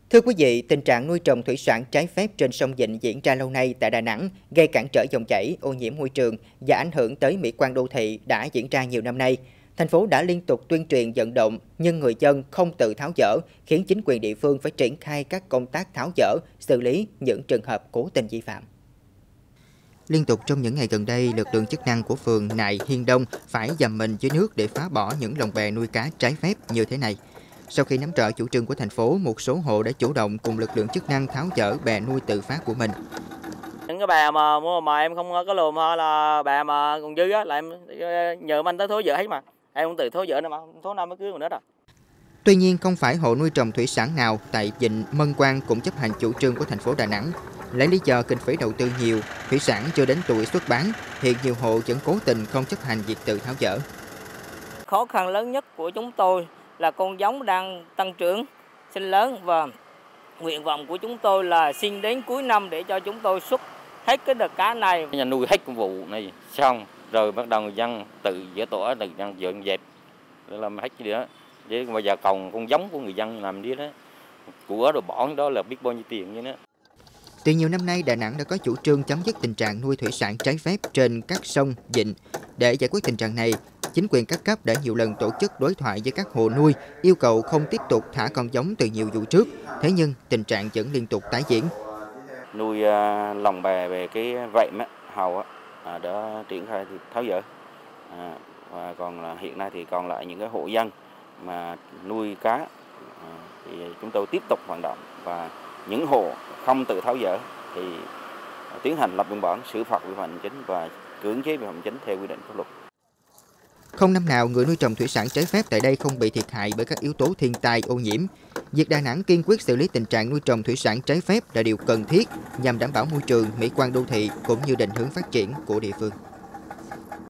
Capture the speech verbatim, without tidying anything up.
Thưa quý vị, tình trạng nuôi trồng thủy sản trái phép trên sông Vịnh diễn ra lâu nay tại Đà Nẵng, gây cản trở dòng chảy, ô nhiễm môi trường và ảnh hưởng tới mỹ quan đô thị đã diễn ra nhiều năm nay. Thành phố đã liên tục tuyên truyền vận động, nhưng người dân không tự tháo dỡ, khiến chính quyền địa phương phải triển khai các công tác tháo dỡ, xử lý những trường hợp cố tình vi phạm. Liên tục trong những ngày gần đây, lực lượng chức năng của phường Nại Hiên Đông phải dầm mình dưới nước để phá bỏ những lồng bè nuôi cá trái phép như thế này. Sau khi nắm rõ chủ trương của thành phố, một số hộ đã chủ động cùng lực lượng chức năng tháo dỡ bè nuôi tự phát của mình. Những cái bè mà mà em không có lùm hay là bè mà còn dư á là em nhờ anh tới tháo dỡ hết mà. Em không tự tháo dỡ nữa mà, tháo năm mới cưới còn nữa rồi. Tuy nhiên, không phải hộ nuôi trồng thủy sản nào tại Vịnh Mân Quang cũng chấp hành chủ trương của thành phố Đà Nẵng. Lấy lý do kinh phí đầu tư nhiều, thủy sản chưa đến tuổi xuất bán, hiện nhiều hộ vẫn cố tình không chấp hành việc tự tháo dỡ. Khó khăn lớn nhất của chúng tôi là con giống đang tăng trưởng, sinh lớn và nguyện vọng của chúng tôi là xin đến cuối năm để cho chúng tôi xuất hết cái đợt cá này. Nhà nuôi hết vụ này xong rồi bắt đầu người dân tự dỡ tổ, tự dân dọn dẹp để làm hết cái đó. Để bây giờ còn con giống của người dân làm đi đó, của đồ bỏ đó là biết bao nhiêu tiền như đó. Từ nhiều năm nay, Đà Nẵng đã có chủ trương chấm dứt tình trạng nuôi thủy sản trái phép trên các sông, vịnh. Để giải quyết tình trạng này, chính quyền các cấp đã nhiều lần tổ chức đối thoại với các hộ nuôi, yêu cầu không tiếp tục thả con giống từ nhiều vụ trước. Thế nhưng tình trạng vẫn liên tục tái diễn. Nuôi uh, lồng bè về cái vẹm hầu uh, đã triển khai thì tháo dỡ. Uh, và còn là hiện nay thì còn lại những cái hộ dân mà nuôi cá uh, thì chúng tôi tiếp tục hoạt động, và những hộ không tự tháo dỡ thì tiến hành lập biên bản xử phạt vi phạm hành chính và cưỡng chế vi phạm hành chính theo quy định pháp luật. Không năm nào người nuôi trồng thủy sản trái phép tại đây không bị thiệt hại bởi các yếu tố thiên tai, ô nhiễm. Việc Đà Nẵng kiên quyết xử lý tình trạng nuôi trồng thủy sản trái phép là điều cần thiết nhằm đảm bảo môi trường, mỹ quan đô thị cũng như định hướng phát triển của địa phương.